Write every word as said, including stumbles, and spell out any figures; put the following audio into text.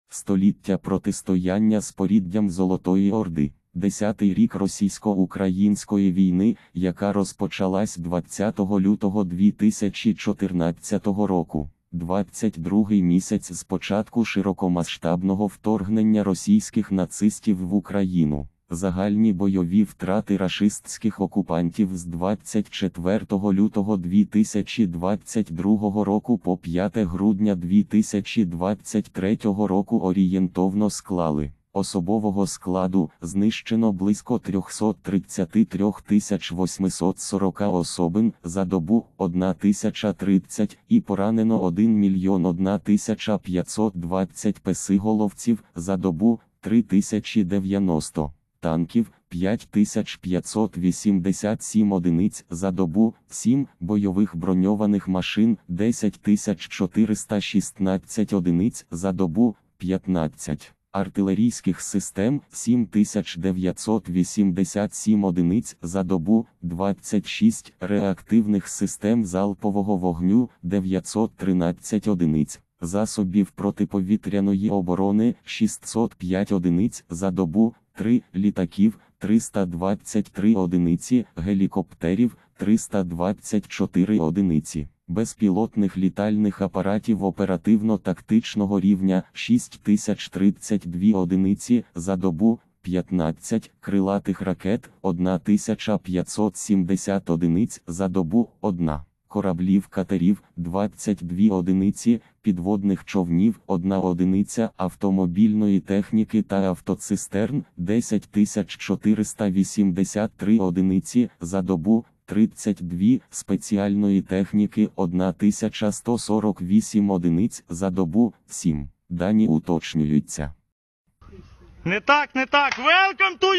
Століття протистояння з поріддям Золотої Орди. Десятий рік російсько-української війни, яка розпочалась двадцятого лютого дві тисячі чотирнадцятого року. двадцять другий місяць з початку широкомасштабного вторгнення російських нацистів в Україну. Загальні бойові втрати рашистських окупантів з двадцять четвертого лютого дві тисячі двадцять другого року по п'яте грудня дві тисячі двадцять третього року орієнтовно склали: особового складу знищено близько триста тридцять три тисячі вісімсот сорок особин за добу одна тисяча тридцять і поранено один мільйон одна тисяча п'ятсот двадцять песиголовців за добу три тисячі дев'яносто. Танків п'ять тисяч п'ятсот вісімдесят сім одиниць за добу, сім бойових броньованих машин десять тисяч чотириста шістнадцять одиниць за добу, п'ятнадцять артилерійських систем сім тисяч дев'ятсот вісімдесят сім одиниць за добу, двадцять шість реактивних систем залпового вогню дев'ятсот тринадцять одиниць. Засобів протиповітряної оборони шістсот п'ять одиниць за добу, три літаків триста двадцять три одиниці, гелікоптерів триста двадцять чотири одиниці, безпілотних літальних апаратів оперативно-тактичного рівня шість тисяч тридцять дві одиниці за добу, п'ятнадцять крилатих ракет одна тисяча п'ятсот сімдесят одиниць за добу, одна. Кораблів-катерів двадцять дві одиниці, підводних човнів одна одиниця, автомобільної техніки та автоцистерн десять тисяч чотириста вісімдесят три одиниці за добу, тридцять дві спеціальної техніки одна тисяча сто сорок вісім одиниць за добу, сім. Дані уточнюються. Не так, не так. Welcome to